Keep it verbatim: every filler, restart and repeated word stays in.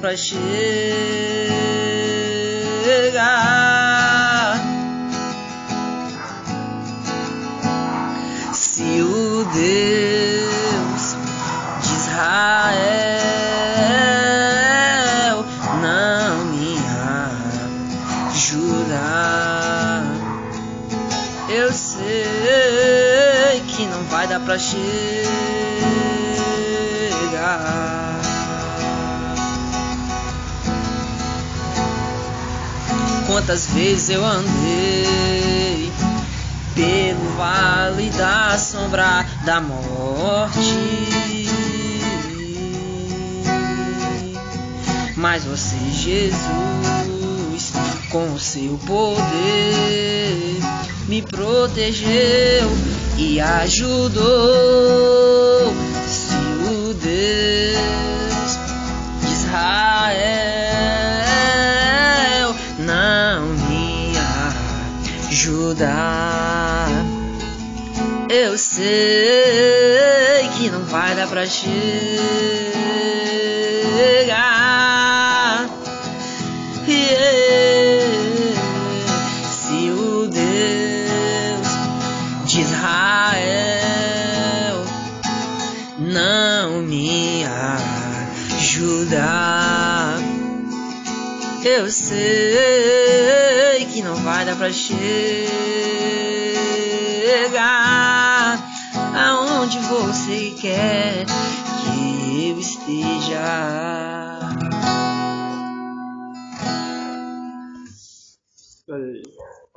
pra chegar. Se o Deus de Israel não me ajudar, eu sei que não vai dar pra chegar. Quantas vezes eu andei pelo vale da sombra da morte, mas você, Jesus, com o seu poder me protegeu e ajudou. Se o Deus de Israel não me ajudar, eu sei que não vai dar pra chegar. Yeah. Se o Deus de Israel não me ajudar, eu sei que não vai dar pra chegar aonde você quer que eu esteja. Olha aí.